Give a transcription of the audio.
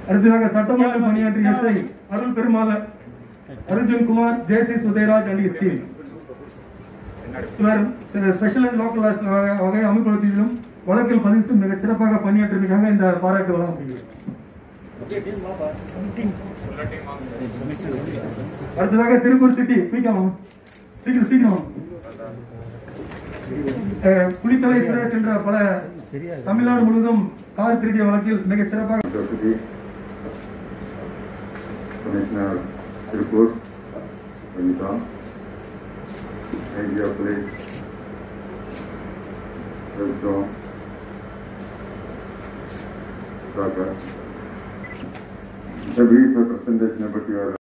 அடுத்ததாக சட்டமன்ற பணியாற்றிய எஸ்ஐ அருள் பெருமாள் அர்ஜுன் குமார் ஜெயசி உதயராஜ் அண்ட் ஹிஸ் டீம். இவர் ஸ்பெஷல் அண்ட் லோக்கல் வகை அமல்படுத்தியதிலும் வழக்கில் பதிவு மிகச் சிறப்பாக பணியாற்றியதற்காக இந்த பாராட்டு வழங்கப்படுகிறது. அடுத்ததாக திருப்பூர் சிட்டி சீக்கிரம் புலித்தலை சுரேஷ் என்ற பல தமிழ்நாடு முழுவதும் கார் திருடிய வழக்கில் மிகச் சிறப்பாக Tiruppur India Police, Withdrawn, Saga. The brief representation about your